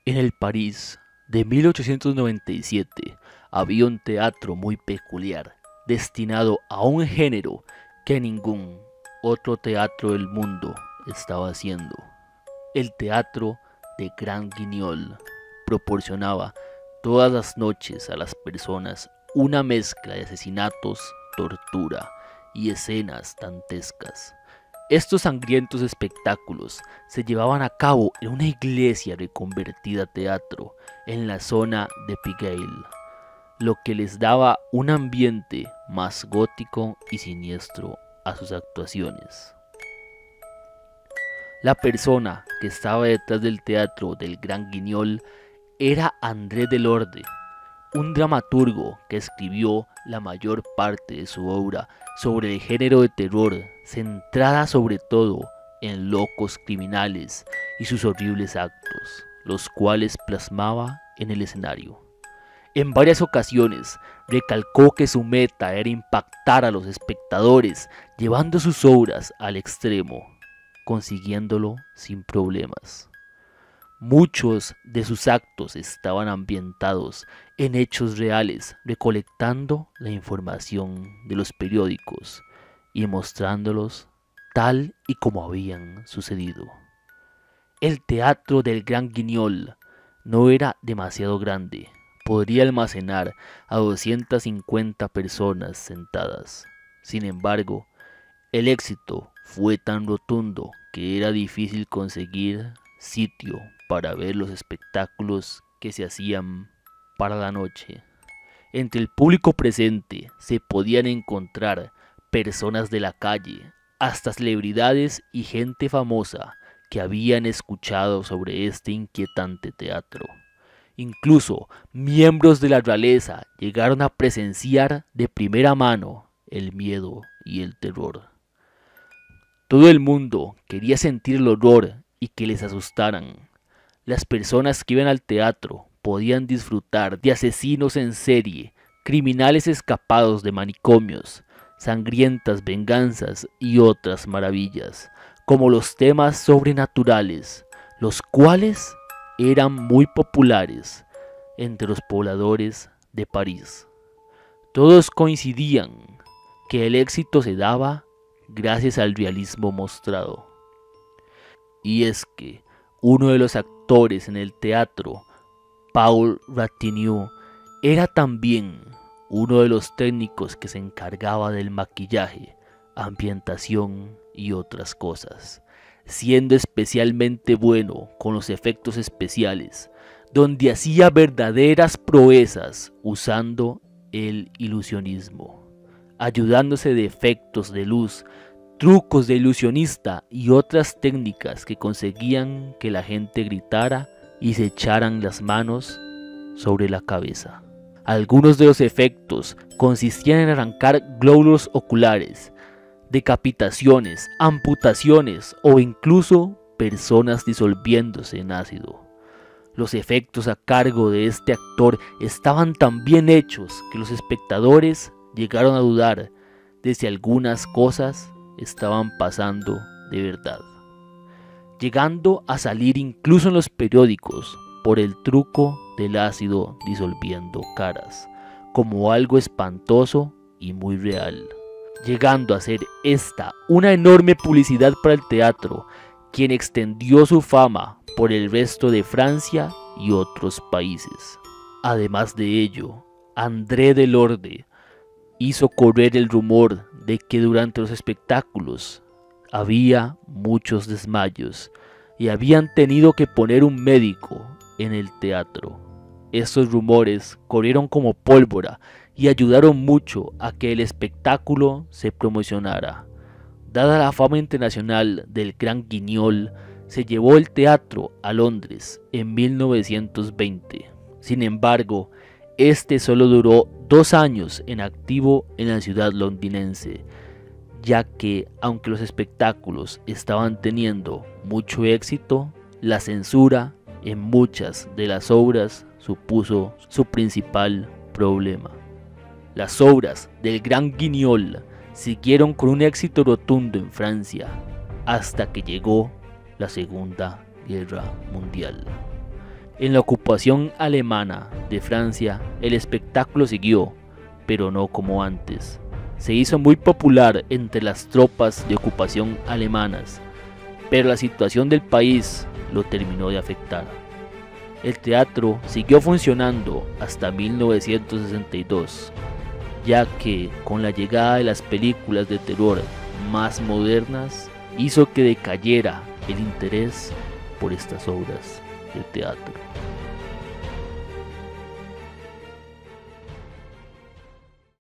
En el París de 1897 había un teatro muy peculiar, destinado a un género que ningún otro teatro del mundo estaba haciendo. El teatro de Grand Guignol proporcionaba todas las noches a las personas una mezcla de asesinatos, tortura y escenas dantescas. Estos sangrientos espectáculos se llevaban a cabo en una iglesia reconvertida a teatro en la zona de Pigalle, lo que les daba un ambiente más gótico y siniestro a sus actuaciones. La persona que estaba detrás del teatro del Grand Guignol era André Delorde, un dramaturgo que escribió la mayor parte de su obra sobre el género de terror, centrada sobre todo en locos criminales y sus horribles actos, los cuales plasmaba en el escenario. En varias ocasiones recalcó que su meta era impactar a los espectadores, llevando sus obras al extremo, consiguiéndolo sin problemas. Muchos de sus actos estaban ambientados en hechos reales, recolectando la información de los periódicos y mostrándolos tal y como habían sucedido. El teatro del Grand Guignol no era demasiado grande, podría almacenar a 250 personas sentadas. Sin embargo, el éxito fue tan rotundo que era difícil conseguir sitio para ver los espectáculos que se hacían para la noche. Entre el público presente se podían encontrar personas de la calle, hasta celebridades y gente famosa que habían escuchado sobre este inquietante teatro. Incluso miembros de la realeza llegaron a presenciar de primera mano el miedo y el terror. Todo el mundo quería sentir el horror y que les asustaran. Las personas que iban al teatro podían disfrutar de asesinos en serie, criminales escapados de manicomios, sangrientas venganzas y otras maravillas, como los temas sobrenaturales, los cuales eran muy populares entre los pobladores de París. Todos coincidían que el éxito se daba gracias al realismo mostrado. Y es que uno de los actores en el teatro, Paul Ratignolle, era también uno de los técnicos que se encargaba del maquillaje, ambientación y otras cosas, siendo especialmente bueno con los efectos especiales, donde hacía verdaderas proezas usando el ilusionismo, ayudándose de efectos de luz, trucos de ilusionista y otras técnicas que conseguían que la gente gritara y se echaran las manos sobre la cabeza. Algunos de los efectos consistían en arrancar glóbulos oculares, decapitaciones, amputaciones o incluso personas disolviéndose en ácido. Los efectos a cargo de este actor estaban tan bien hechos que los espectadores llegaron a dudar de si algunas cosas estaban pasando de verdad, llegando a salir incluso en los periódicos por el truco del ácido disolviendo caras, como algo espantoso y muy real, llegando a ser esta una enorme publicidad para el teatro, quien extendió su fama por el resto de Francia y otros países. Además de ello, André Delorde hizo correr el rumor de que durante los espectáculos había muchos desmayos y habían tenido que poner un médico en el teatro. Estos rumores corrieron como pólvora y ayudaron mucho a que el espectáculo se promocionara. Dada la fama internacional del Grand Guignol, se llevó el teatro a Londres en 1920. Sin embargo, este solo duró 2 años en activo en la ciudad londinense, ya que aunque los espectáculos estaban teniendo mucho éxito, la censura en muchas de las obras supuso su principal problema. Las obras del Grand Guignol siguieron con un éxito rotundo en Francia, hasta que llegó la Segunda Guerra Mundial. En la ocupación alemana de Francia, el espectáculo siguió, pero no como antes. Se hizo muy popular entre las tropas de ocupación alemanas, pero la situación del país lo terminó de afectar. El teatro siguió funcionando hasta 1962, ya que con la llegada de las películas de terror más modernas hizo que decayera el interés por estas obras de teatro.